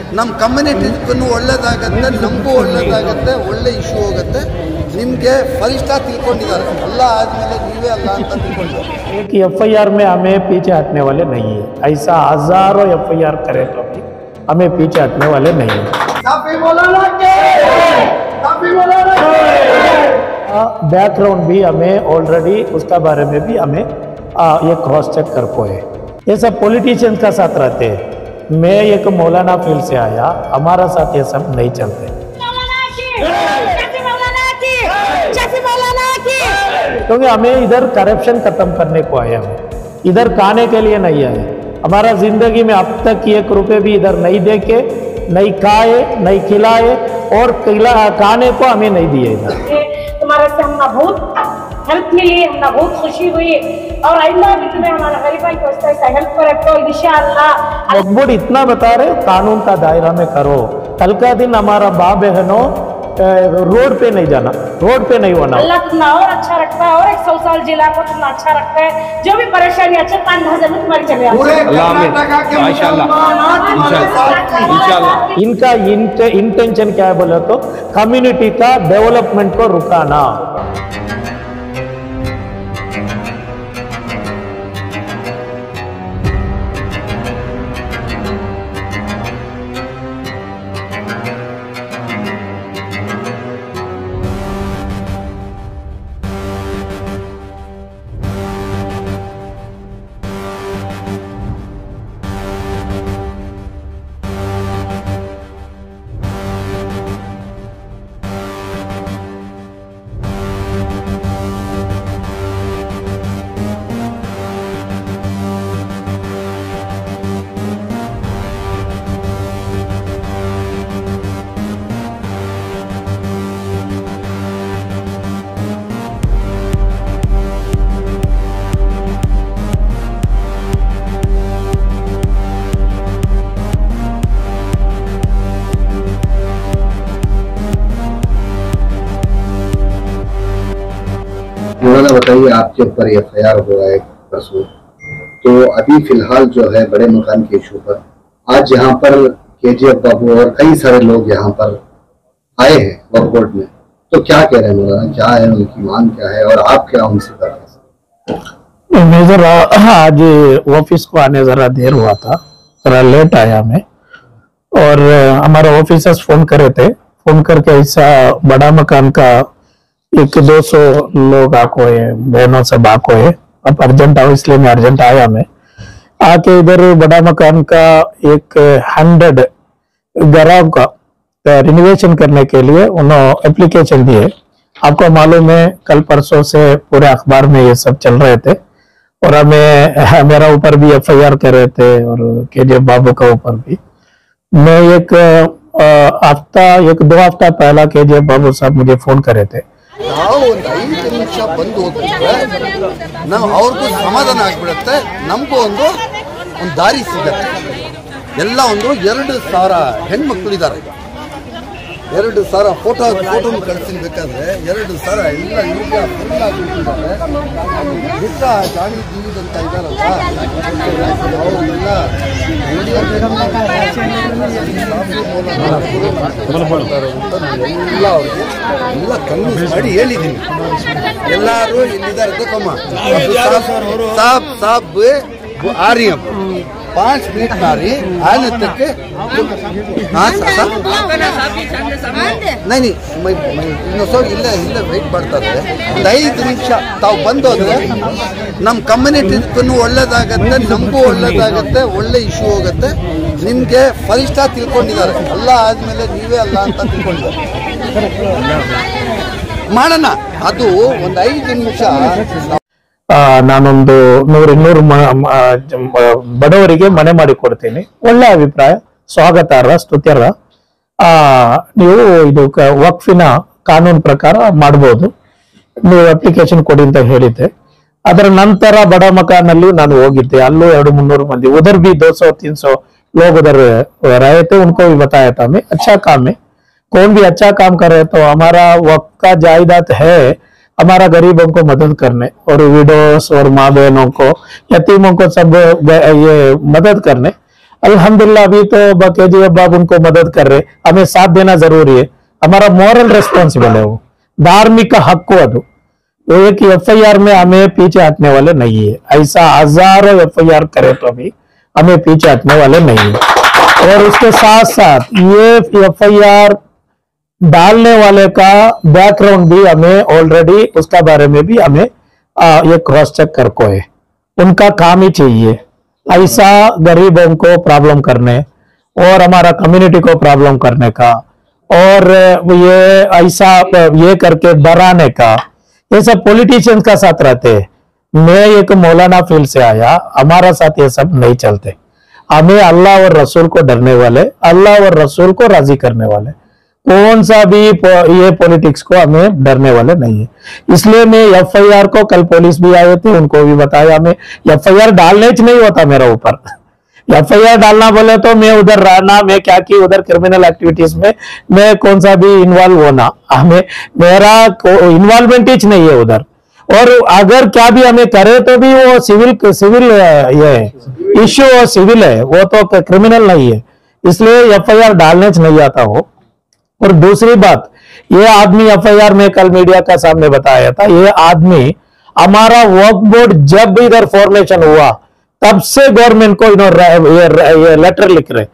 ನಮ್ಮ ಕಮ್ಯುನಿಟಿಗೂ ಒಳ್ಳೇದಾಗತ್ತೆ, ನಮಗೂ ಒಳ್ಳೇದಾಗತ್ತೆ, ಒಳ್ಳೆ ಇಶ್ಯೂ ಹೋಗುತ್ತೆ. ನಿಮಗೆ ಫರಿಷ್ಠ ತಿಳ್ಕೊಂಡಿದ್ದಾರೆ, ಎಲ್ಲ ಆದಮೇಲೆ ನೀವೇ ಅಲ್ಲ ಅಂತ ತಿಳ್ಕೊಂಡಿದ್ದಾರೆ. एक FIR में हमें पीछे हटने वाले नहीं है. ऐसा हजारों FIR करे तो भी हमें पीछे हटने वाले नहीं है. बैकग्राउंड भी हमें ऑलरेडी उसका बारे में भी हमें ये क्रॉस चेक कर पाए. ये सब पॉलिटिशियंस का साथ रहते हैं. मैं एक मौलाना फील्ड से आया, हमारा साथ ये सब नहीं चलते. क्योंकि हमें इधर करप्शन खत्म करने को आए, हम इधर खाने के लिए नहीं आए. हमारा जिंदगी में अब तक 1 रुपये भी इधर नहीं देके, नहीं खाए, नहीं खिलाए और खाने को हमें नहीं दिए. इधर तुम्हारे से हमने बहुत हेल्प मिली, हमने बहुत खुशी हुई और आइंदा भी तुम्हें हमारा गरीबाई को ऐसा हेल्प करे तो इंशाअल्लाह. बोर्ड इतना बता रहे कानून का दायरा में करो. कल का दिन हमारा बाप बहनों रोड पे नहीं जाना, रोड पे नहीं होना. अल्लाह तुम्हें और अच्छा रखता है और 100 साल जिला को तुम्हें अच्छा रखता है. जो भी परेशानी अच्छे 5,000 में तुम्हारी चले इंशाल्लाह. इनका इंटेंशन क्या है बोले तो कम्युनिटी का डेवलपमेंट को रुकाना. मौलाना बताइए, आपके ऊपर FIR हुआ है परसों, तो अभी फिलहाल जो है बड़े मकान के इशू पर आज यहाँ पर KGF बाबू और कई सारे लोग यहाँ पर आए हैं वक्फ बोर्ड में, तो क्या कह रहे हैं मौलाना, क्या है उनकी मांग, क्या है और आप क्या उनसे कर रहे हैं? मैं जरा आज ऑफिस को आने जरा देर हुआ था, जरा लेट आया मैं, और हमारे ऑफिसर्स फोन करे थे, फोन करके ऐसा बड़ा मकान का 100-200 लोग आको है, बहनों सब आको है. अब अर्जेंट आओ इसलिए मैं अर्जेंट आया. मैं आके इधर बड़ा मकान का 100 घरों का रिनोवेशन करने के लिए उन्होंने एप्लीकेशन दिए. आपको मालूम है कल परसों से पूरे अखबार में ये सब चल रहे थे और हमें मेरा ऊपर भी FIR कर रहे थे और KGF बाबू का ऊपर भी. मैं 1-2 हफ्ता पहला KGF बाबू साहब मुझे फोन करे थे. ನಾವು ಒಂದು 5 ನಿಮಿಷ ಬಂದು ಹೋಗ್ಬಿಟ್ರೆ ನಾವು ಅವ್ರಿಗೂ ಸಮಾಧಾನ ಆಗ್ಬಿಡುತ್ತೆ, ನಮಗೂ ಒಂದು ದಾರಿ ಸಿಗತ್ತೆ. ಎಲ್ಲ 2,000 ಹೆಣ್ಮಕ್ಳಿದ್ದಾರೆ, 2,000 ಫೋಟೋನ ಕಳಿಸಿರ್ಬೇಕಾದ್ರೆ 2,000 ಎಲ್ಲ ಈಗ ಫುಲ್ ಆಗಿಬಿಟ್ಟಿದ್ದಾರೆ. ಬಿಟ್ಟ ಜಾಣಿ ಜೀವಿದಂತ ಇದ್ದಾರಲ್ಲ ಅವರೆಲ್ಲ ಎಲ್ಲ ಅವ್ರಿಗೆ ಎಲ್ಲ ಕನ್ವಿನ್ಸ್ ಮಾಡಿ ಹೇಳಿದ್ದೀನಿ. ಎಲ್ಲರೂ ಇಲ್ಲಿದ್ದಾರೆ देखोಮ್ಮ साहब आ रही हैं 5 मिनट आ रही आने तक के. हाँ नहीं ಇನ್ನೊಂದು ಇಲ್ಲ ವೆಯ್ಟ್ ಮಾಡ್ತಾರೆ. ಒಂದು 5 ನಿಮಿಷ ತಾವು ಬಂದೋದ್ರೆ ನಮ್ಮ ಕಮ್ಯುನಿಟಿಗೂ ಒಳ್ಳೇದಾಗತ್ತೆ, ನಮಗೂ ಒಳ್ಳೇದಾಗತ್ತೆ, ಒಳ್ಳೆ ಇಶ್ಯೂ ಹೋಗುತ್ತೆ. ನಿಮಗೆ ಫರಿಷ್ಠ ತಿಳ್ಕೊಂಡಿದ್ದಾರೆ, ಎಲ್ಲ ಆದಮೇಲೆ ನೀವೇ ಅಲ್ಲ ಅಂತ ತಿಳ್ಕೊಂಡಿದ್ದಾರೆ. ಮಾಡೋಣ, ಅದು ಒಂದು 5 ನಿಮಿಷ. ನಾನೊಂದು 100-200 ಬಡವರಿಗೆ ಮನೆ ಮಾಡಿ ಕೊಡ್ತೀನಿ. ಒಳ್ಳೆ ಅಭಿಪ್ರಾಯ, ಸ್ವಾಗತಾರ್ಹ, ಸ್ತುತ್ಯಾರ್ಹ. ನೀವು ಇದು ವಕ್ಫಿನ ಕಾನೂನು ಪ್ರಕಾರ ಮಾಡಬಹುದು, ನೀವು ಅಪ್ಲಿಕೇಶನ್ ಕೊಡಿ ಅಂತ ಹೇಳಿದ್ದೆ. ಅದರ ನಂತರ ಬಡ ಮಕಾನಲ್ಲಿ ನಾನು ಹೋಗಿದ್ದೆ, ಅಲ್ಲೂ 200-300 ಮಂದಿ, उधर भी 200-300 लोग उधर रहे थे. उनको भी बताया था मैं अच्छा काम है, कौन भी अच्छा काम करे तो हमारा वक्फ का जायदाद है हमारा गरीबों को मदद करने और विडोस और माँ बहनों को, यतीमों को सब ये मदद करने. अल्हम्दुलिल्लाह अभी तो केजीएफ बाबू उनको मदद कर रहे, हमें साथ देना जरूरी है, हमारा मॉरल रेस्पॉन्सिबल है, वो धार्मिक हक को अदो एक एफआईआर में हमें पीछे हटने वाले नहीं है। ऐसा हजारों एफआईआर करे तो भी हमें पीछे हटने वाले नहीं है। और उसके साथ साथ ये एफआईआर डालने वाले का बैकग्राउंड भी हमें ऑलरेडी उसका बारे में भी हमें ये क्रॉस चेक कर को है, उनका काम ही चाहिए ऐसा गरीबों को प्रॉब्लम करने और हमारा कम्युनिटी को प्रॉब्लम करने का, और ये ऐसा ये करके डराने का, ये सब पॉलिटिशियंस का साथ रहते हैं। मैं एक मौलाना फील्ड से आया, हमारा साथ ये सब नहीं चलते, हमें अल्लाह और रसूल को डरने वाले, अल्लाह और रसूल को राजी करने वाले, कौन सा भी ये पॉलिटिक्स को हमें डरने वाले नहीं है। इसलिए मैं एफआईआर को, कल पुलिस भी आए थे उनको भी बताया, मैं एफआईआर डालने च नहीं होता मेरा ऊपर, एफआईआर डालना बोले तो मैं उधर रहना, मैं क्या की उधर क्रिमिनल एक्टिविटीज में मैं कौन सा भी इन्वॉल्व होना, हमें मेरा इन्वॉल्वमेंट ही नहीं है उधर। और अगर क्या भी हमें करे तो भी वो सिविल ये इश्यू सिविल है, वो तो क्रिमिनल नहीं है, इसलिए एफआईआर डालने च नहीं आता वो। और दूसरी बात, ये आदमी एफआईआर में कल मीडिया का सामने बताया था, ये आदमी हमारा वक्फ बोर्ड जब इधर फॉर्मेशन हुआ तब से गवर्नमेंट को ये लेटर लिख रहे,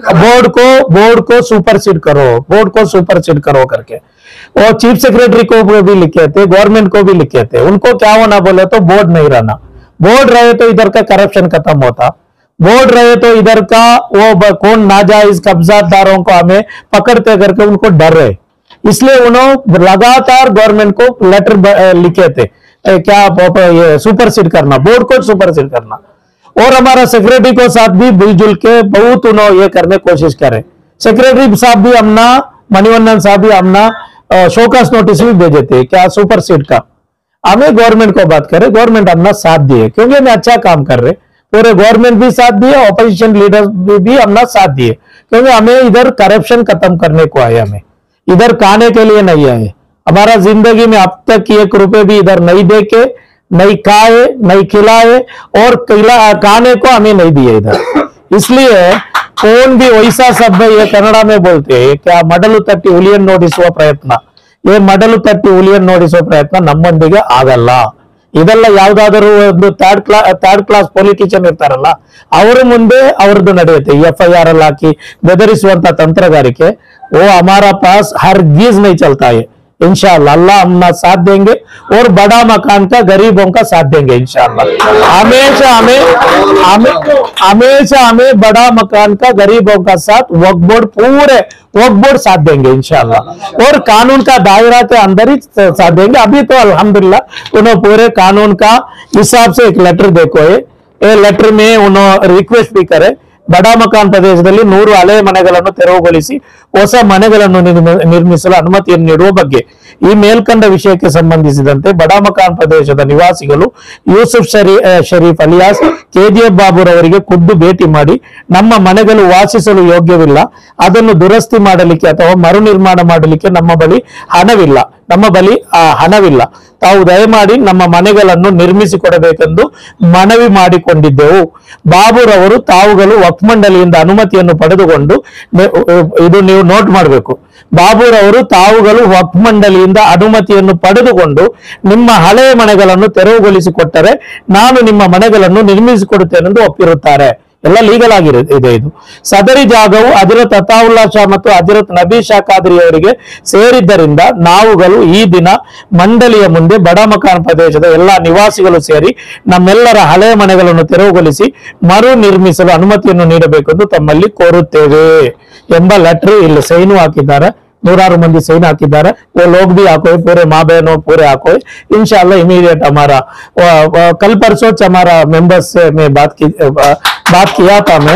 बोर्ड को सुपरसीड करो, बोर्ड को सुपरसीड करो करके, और चीफ सेक्रेटरी को भी लिखे थे, गवर्नमेंट को भी लिखे थे। उनको क्या होना बोले तो बोर्ड नहीं रहना, बोर्ड रहे तो इधर का करप्शन खत्म होता, बोर्ड रहे तो इधर का वो कौन नाजायज कब्जादारों को हमें पकड़ते करके उनको डर रहे, इसलिए उन्होंने लगातार गवर्नमेंट को लेटर लिखे थे क्या ये सुपरसीड करना, बोर्ड को सुपरसीड करना। और हमारा सेक्रेटरी को साथ भी मिलजुल के बहुत उन्होंने ये करने की कोशिश करे, सेक्रेटरी साहब भी हमना, मणिवन्नन साहब भी हमना शोकस नोटिस भी भेजे थे क्या सुपरसीड का, हमें गवर्नमेंट को बात करे, गवर्नमेंट हमने साथ दिए क्योंकि हमें अच्छा काम कर रहे, पूरे गवर्नमेंट भी साथ दिए, ऑपोजिशन लीडर्स भी हमने साथ दिए, क्योंकि हमें इधर करप्शन खत्म करने को आए, हमें इधर खाने के लिए नहीं आए। हमारा जिंदगी में अब तक 1 रुपए भी इधर नहीं देके, नहीं खाए, नहीं खिलाए, और खाने को हमें नहीं दिए इधर। इसलिए कौन भी वैसा शब्द ये कन्नड़ा में बोलते हैं क्या, मडलु तट्टी हुलियन नोडिसुव प्रयत्न, ये मडलु तट्टी ಹುಲಿಯನ್ನು ನೋಡಿಸುವ ಪ್ರಯತ್ನ ನಮ್ಮೊಂದಿಗೆ ಆಗಲ್ಲ। ಇದೆಲ್ಲ ಯಾವ್ದಾದರೂ ಒಂದು ಥರ್ಡ್ ಕ್ಲಾಸ್ ಪೊಲಿಟಿಷಿಯನ್ ಇರ್ತಾರಲ್ಲ ಅವರ ಮುಂದೆ ಅವ್ರದ್ದು ನಡೆಯುತ್ತೆ, ಎಫ್ಐಆರ್ ಅಲ್ಲಿ ಹಾಕಿ ಬೆದರಿಸುವಂತ ತಂತ್ರಗಾರಿಕೆ वो हमारा पास हरगिज नहीं चलता है। इंशाअल्लाह अल्लाह हम साथ देंगे और बड़ा मकान का गरीबों का साथ देंगे इंशाअल्लाह। हमेशा हमें बड़ा मकान का गरीबों का साथ वक्फ बोर्ड साथ देंगे इंशाअल्लाह, और कानून का दायरा के अंदर ही साथ देंगे। अभी तो अल्हम्दुलिल्लाह उन्होंने पूरे कानून का हिसाब से एक लेटर देखो है, ये लेटर में उन्होंने रिक्वेस्ट भी करे ಬಡ ಮಕಾನ್ ಪ್ರದೇಶದಲ್ಲಿ 100 ಹಳೆಯ ಮನೆಗಳನ್ನು ತೆರವುಗೊಳಿಸಿ ಹೊಸ ಮನೆಗಳನ್ನು ನಿರ್ಮಿಸಲು ಅನುಮತಿಯನ್ನು ನೀಡುವ ಬಗ್ಗೆ ಈ ಮೇಲ್ಕಂಡ ವಿಷಯಕ್ಕೆ ಸಂಬಂಧಿಸಿದಂತೆ ಬಡ ಮಕಾನ್ ಪ್ರದೇಶದ ನಿವಾಸಿಗಳು ಯೂಸುಫ್ ಶರೀಫ್ ಅಲಿಯಾಸ್ ಕೆಜಿಎಫ್ ಬಾಬುರವರಿಗೆ ಖುದ್ದು ಭೇಟಿ ಮಾಡಿ ನಮ್ಮ ಮನೆಗಳು ವಾಸಿಸಲು ಯೋಗ್ಯವಿಲ್ಲ, ಅದನ್ನು ದುರಸ್ತಿ ಮಾಡಲಿಕ್ಕೆ ಅಥವಾ ಮರು ನಿರ್ಮಾಣ ಮಾಡಲಿಕ್ಕೆ ನಮ್ಮ ಬಳಿ ಹಣವಿಲ್ಲ, ತಾವು ದಯಮಾಡಿ ನಮ್ಮ ಮನೆಗಳನ್ನು ನಿರ್ಮಿಸಿಕೊಡಬೇಕೆಂದು ಮನವಿ ಮಾಡಿಕೊಂಡಿದ್ದೆವು। ಬಾಬುರವರು ತಾವುಗಳು ವಕ್ಫ್ ಮಂಡಳಿಯಿಂದ ಅನುಮತಿಯನ್ನು ಪಡೆದುಕೊಂಡು, ಇದು ನೀವು ನೋಟ್ ಮಾಡಬೇಕು, ಬಾಬುರವರು ತಾವುಗಳು ವಕ್ಫ್ ಮಂಡಳಿಯಿಂದ ಅನುಮತಿಯನ್ನು ಪಡೆದುಕೊಂಡು ನಿಮ್ಮ ಹಳೆಯ ಮನೆಗಳನ್ನು ತೆರವುಗೊಳಿಸಿಕೊಟ್ಟರೆ ನಾನು ನಿಮ್ಮ ಮನೆಗಳನ್ನು ನಿರ್ಮಿಸಿಕೊಡುತ್ತೇನೆಂದು ಒಪ್ಪಿರುತ್ತಾರೆ। ಎಲ್ಲ ಲೀಗಲ್ ಆಗಿಇದೆ ಇದು। ಸದರಿ ಜಾಗವು ಹಜರತ್ ಅತಾವುಲ್ಲಾ ಶಾ ಮತ್ತು ಹಜರತ್ ನಬಿ ಶಾ ಖಾದ್ರಿ ಅವರಿಗೆ ಸೇರಿದ್ದರಿಂದ ನಾವುಗಳು ಈ ದಿನ ಮಂಡಳಿಯ ಮುಂದೆ ಬಡ ಮಕಾನ್ ಪ್ರದೇಶದ ಎಲ್ಲಾ ನಿವಾಸಿಗಳು ಸೇರಿ ನಮ್ಮೆಲ್ಲರ ಹಳೆಯ ಮನೆಗಳನ್ನು ತೆರವುಗೊಳಿಸಿ ಮರು ನಿರ್ಮಿಸಲು ಅನುಮತಿಯನ್ನು ನೀಡಬೇಕೆಂದು ತಮ್ಮಲ್ಲಿ ಕೋರುತ್ತೇವೆ ಎಂಬ ಲೆಟರ್ ಇಲ್ಲಿ ಸೈನು ಹಾಕಿದ್ದಾರೆ, 100 ಮಂದಿ ಸೈನ್ ಹಾಕಿದ್ದಾರೆ। वो लोग भी आको, पूरे माँ बहनों पूरे आको, इंशाल्लाह इमीडिएट हमारा कल परसों हमारा मेंबर्स से मैं बात किया था मैं।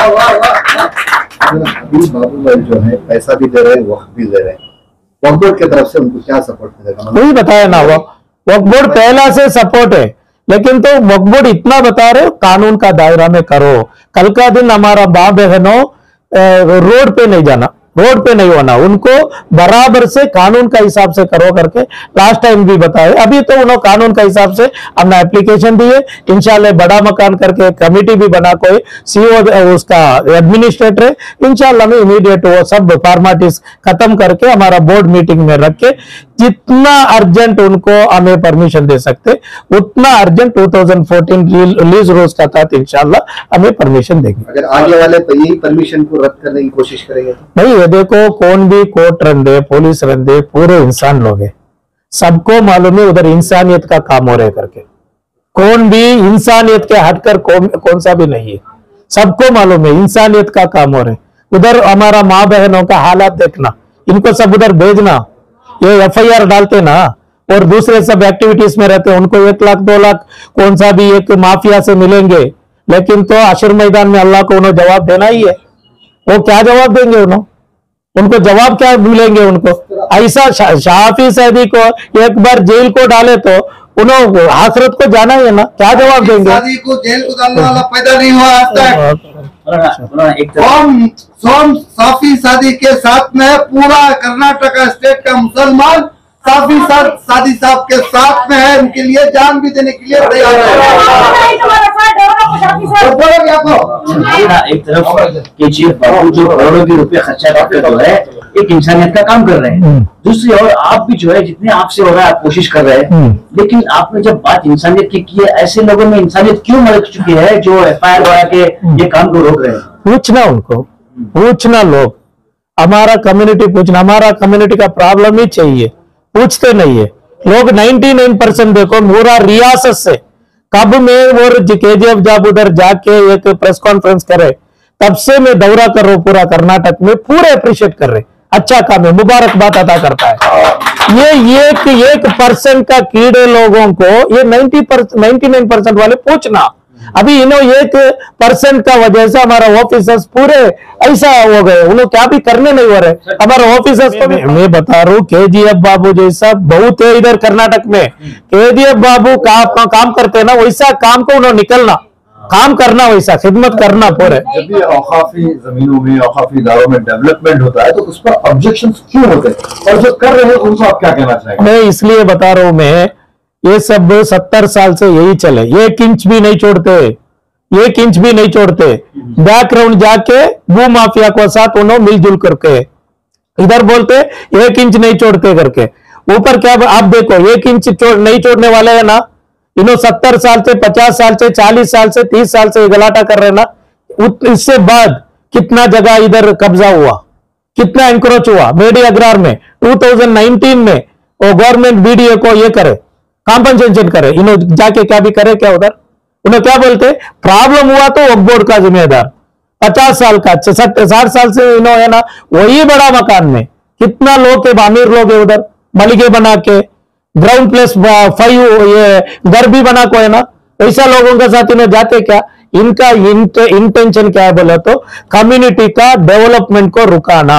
अभी बाबू भाई जो है पैसा भी दे रहे हैं, वक्त भी दे रहे हैं, वक्फ बोर्ड की तरफ से उनको क्या सपोर्ट मिलेगा? वही बताया ना, वक्फ बोर्ड पहला से सपोर्ट है, लेकिन तो वक्फ बोर्ड इतना बता रहे कानून का दायरा में करो। कल का दिन हमारा माँ बहनों रोड पे नहीं जाना, रोड पे नहीं होना, उनको बराबर से कानून का हिसाब से करो करके लास्ट टाइम भी बताए। अभी तो उन्होंने कानून का हिसाब से अपना एप्लीकेशन दिए, इंशाल्लाह बड़ा मकान करके कमेटी भी बना, कोई सीओ उसका एडमिनिस्ट्रेटर है, इंशाल्लाह में इमीडिएट वो सब फॉर्मेलिटीज खत्म करके हमारा बोर्ड मीटिंग में रख के जितना अर्जेंट उनको हमें परमिशन दे सकते उतना अर्जेंट 2014 लीज रूल्स का तहत इंशाल्लाह हमें परमिशन देंगे। अगर आगे वाले तो यही परमिशन को रद्द करने की कोशिश करेंगे तो नहीं, ये देखो कौन भी कोर्ट रंदे पुलिस रंदे पूरे इंसान लोग हैं, सबको मालूम है उधर इंसानियत का काम हो रहा है करके, कौन भी इंसानियत के हटकर कौन सा भी नहीं है, सबको मालूम है इंसानियत का काम हो रहा है। उधर हमारा माँ बहनों का हालात देखना, इनको सब उधर भेजना, ये FIR डालते ना और दूसरे सब एक्टिविटीज में रहते हैं, उनको 1 लाख 2 लाख कौन सा भी एक माफिया से मिलेंगे, लेकिन तो अशर मैदान में अल्लाह को उन्हें जवाब देना ही है। वो क्या जवाब देंगे उनको जवाब क्या मिलेंगे उनको? ऐसा शाफी सैदी को एक बार जेल को डाले तो उन्होंने आखिरत को जाना ही है ना, क्या जवाब देंगे? शादी को जेल को डालने वाला पैदा नहीं हुआ आज तक। साफी सादी के साथ में पूरा कर्नाटका स्टेट का मुसलमान साफी सादी साहब के साथ में है, उनके लिए जान भी देने के लिए तैयार है। एक तरफ केजीएफ बाबू जो करोड़ों के रुपए खर्चा करके जो है एक इंसानियत का काम कर रहे हैं, दूसरी ओर आप भी जो है जितने आपसे हो रहा है आप कोशिश कर रहे हैं, लेकिन आपने जब बात इंसानियत की है, ऐसे लोगों में इंसानियत क्यों मर चुकी है जो FIR लगा के ये काम को रोक रहे हैं? पूछना उनको, पूछना लोग, हमारा कम्युनिटी पूछना, हमारा कम्युनिटी का प्रॉब्लम ही चाहिए, पूछते नहीं है लोग। 99% देखो पूरा रियासत से कब में वो KGF जब उधर जाके एक प्रेस कॉन्फ्रेंस करे तब से मैं दौरा कर रहा हूं पूरा कर्नाटक में, पूरे अप्रिशिएट कर रहे, अच्छा काम है, मुबारकबाद अदा करता है। ये 1% का कीड़े लोगों को ये 99% वाले पूछना, अभी इन्हों 1% का वजह से हमारा ऑफिसर्स पूरे ऐसा हो गए, उन्होंने क्या भी करने नहीं हो रहे हमारे ऑफिसर्स को। मैं बता रहा हूँ KGF बाबू जैसा बहुत है इधर कर्नाटक में, KGF बाबू काम करते हैं ना वैसा काम को उन्होंने निकलना, काम करना, वैसा खिदमत करना पूरे। जब भी औकाफी जमीनों में औकाफी इदारों में डेवलपमेंट होता है तो उस पर ऑब्जेक्शंस क्यों होते हैं, और जो कर रहे हैं उनको आप क्या कहना चाहेंगे? मैं इसलिए बता रहा हूं, मैं ये सब 70 साल से यही चले, 1 इंच भी नहीं छोड़ते, 1 इंच भी नहीं छोड़ते। बैकग्राउंड जाके भू माफिया को साथ उन्होंने मिलजुल करके इधर बोलते 1 इंच नहीं छोड़ते करके, ऊपर क्या आप देखो 1 इंच नहीं छोड़ने वाले है ना, इन्होंने 70 साल से 50 साल से 40 साल से 30 साल से गलाटा कर रहे ना, इससे बाद कितना जगह इधर कब्जा हुआ, कितना एंक्रोच हुआ। BDA अग्रार में 2019 में वो गवर्नमेंट BDA को ये करे, कॉम्पनसेशन करे, इन्होंने जाके क्या भी करे, क्या उधर उन्हें क्या बोलते, प्रॉब्लम हुआ तो वक्फ बोर्ड का जिम्मेदार, 50 साल का 60 साल से इन्होंने है ना वही बड़ा मकान में कितना लोग के अमीर लोग है उधर मलिके बना के ग्राउंड प्लस 5 ये घर भी बना को है ना, ऐसा लोगों के साथ इन्हें जाते क्या, इनका इंटेंशन क्या है बोला तो कम्युनिटी का डेवलपमेंट को रुकाना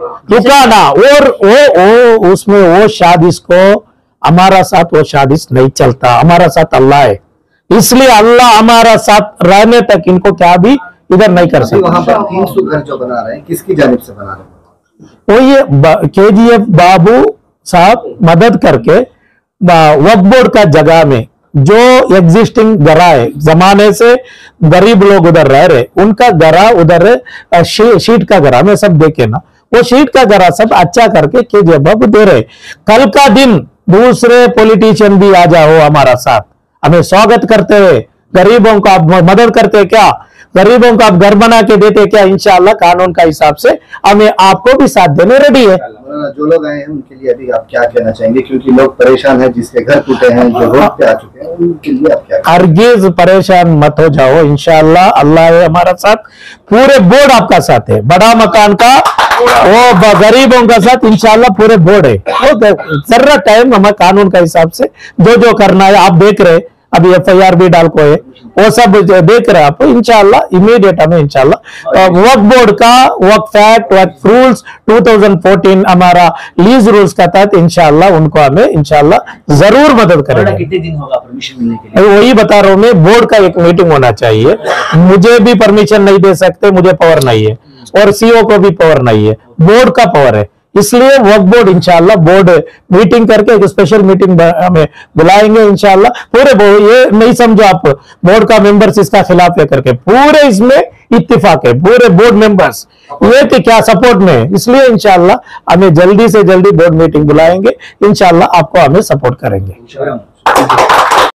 और वो उसमें वो शादिश को हमारा साथ वो शादिश नहीं चलता, हमारा साथ अल्लाह है, इसलिए अल्लाह हमारा साथ रहने तक इनको क्या भी इधर नहीं कर सकते। वहां पर 300 घर जो बना रहे हैं किसकी जानिब से बना रहे हैं? वो ये KGF बाबू साहब मदद करके वक्फ बोर्ड का जगह में जो एग्जिस्टिंग गरा है, जमाने से गरीब लोग उधर रह रहे, उनका गरा उधर शीट का गरा में सब देखे ना, वो शीट का गरा सब अच्छा करके KGF बाबू दे रहे। कल का दिन दूसरे पॉलिटिशियन भी आ जाओ हमारा साथ, हमें स्वागत करते हुए, गरीबों को आप मदद करते क्या, गरीबों को आप घर बना के देते क्या, इंशाअल्लाह कानून का हिसाब से हमें आपको भी साथ देने रेडी है। जो लोग आए हैं उनके लिए अभी आप क्या कहना चाहेंगे, क्योंकि लोग परेशान हैं, जिसके घर टूटे हैं, जो रोड पे आ चुके हैं, उनके लिए आप क्या? हरगिज परेशान मत हो जाओ, इंशाअल्लाह अल्लाह है हमारा साथ, पूरे बोर्ड आपका साथ है, बड़ा मकान का वो गरीबों का साथ इंशाअल्लाह पूरे बोर्ड है। वो जरा टाइम हमें कानून का हिसाब से जो करना है आप देख रहे, अभी FIR भी डाल को है, वो सब देख रहे हैं आप, इंशाअल्लाह इमीडिएट हमें इंशाअल्लाह वक्फ बोर्ड का वक्फ एक्ट वक्फ रूल्स 2014 हमारा लीज रूल्स का तहत इंशाअल्लाह उनको हमें इंशाअल्लाह जरूर मदद करेंगे। कितने दिन होगा परमिशन मिलने के लिए? वही बता रहा हूँ मैं, बोर्ड का एक मीटिंग होना चाहिए, मुझे भी परमिशन नहीं दे सकते, मुझे पावर नहीं है, और सीईओ को भी पावर नहीं है, बोर्ड का पावर है। इसलिए वक्फ बोर्ड इंशाल्लाह बोर्ड मीटिंग करके एक स्पेशल मीटिंग हमें बुलाएंगे इंशाल्लाह। पूरे ये नहीं समझो आप बोर्ड का मेंबर्स इसका खिलाफ है करके, पूरे इसमें इत्तिफाक है, पूरे बोर्ड मेंबर्स ये कि क्या सपोर्ट में है। इसलिए इंशाल्लाह हमें जल्दी से जल्दी बोर्ड मीटिंग बुलाएंगे, इंशाल्लाह आपको हमें सपोर्ट करेंगे।